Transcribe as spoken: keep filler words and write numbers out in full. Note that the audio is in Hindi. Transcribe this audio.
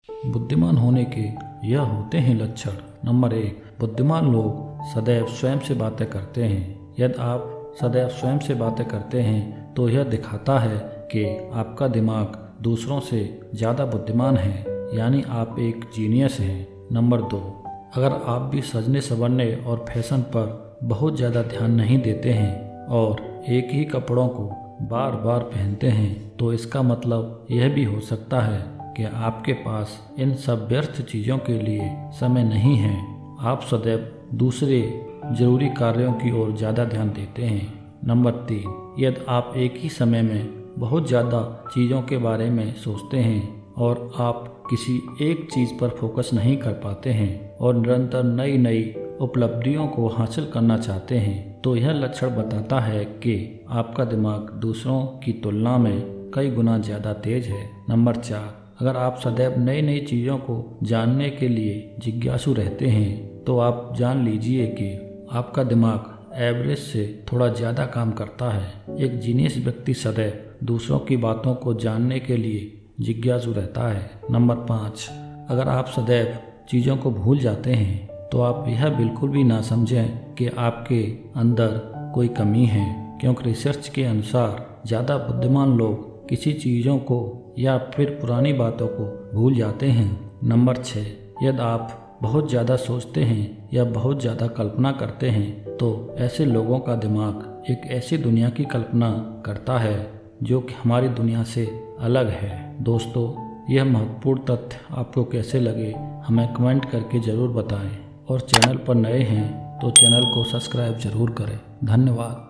बुद्धिमान होने के यह होते हैं लक्षण। नंबर एक, बुद्धिमान लोग सदैव स्वयं से बातें करते हैं। यदि आप सदैव स्वयं से बातें करते हैं तो यह दिखाता है कि आपका दिमाग दूसरों से ज़्यादा बुद्धिमान है, यानी आप एक जीनियस हैं। नंबर दो, अगर आप भी सजने संवरने और फैशन पर बहुत ज़्यादा ध्यान नहीं देते हैं और एक ही कपड़ों को बार बार पहनते हैं तो इसका मतलब यह भी हो सकता है कि आपके पास इन सब व्यर्थ चीज़ों के लिए समय नहीं है। आप सदैव दूसरे जरूरी कार्यों की ओर ज़्यादा ध्यान देते हैं। नंबर तीन, यदि आप एक ही समय में बहुत ज़्यादा चीज़ों के बारे में सोचते हैं और आप किसी एक चीज़ पर फोकस नहीं कर पाते हैं और निरंतर नई नई उपलब्धियों को हासिल करना चाहते हैं तो यह लक्षण बताता है कि आपका दिमाग दूसरों की तुलना में कई गुना ज़्यादा तेज है। नंबर चार, अगर आप सदैव नई नई चीज़ों को जानने के लिए जिज्ञासु रहते हैं तो आप जान लीजिए कि आपका दिमाग एवरेज से थोड़ा ज़्यादा काम करता है। एक जीनियस व्यक्ति सदैव दूसरों की बातों को जानने के लिए जिज्ञासु रहता है। नंबर पाँच, अगर आप सदैव चीज़ों को भूल जाते हैं तो आप यह बिल्कुल भी ना समझें कि आपके अंदर कोई कमी है, क्योंकि रिसर्च के अनुसार ज़्यादा बुद्धिमान लोग किसी चीज़ों को या फिर पुरानी बातों को भूल जाते हैं। नंबर छः, यदि आप बहुत ज़्यादा सोचते हैं या बहुत ज़्यादा कल्पना करते हैं तो ऐसे लोगों का दिमाग एक ऐसी दुनिया की कल्पना करता है जो कि हमारी दुनिया से अलग है। दोस्तों, यह महत्वपूर्ण तथ्य आपको कैसे लगे हमें कमेंट करके ज़रूर बताएं और चैनल पर नए हैं तो चैनल को सब्सक्राइब ज़रूर करें। धन्यवाद।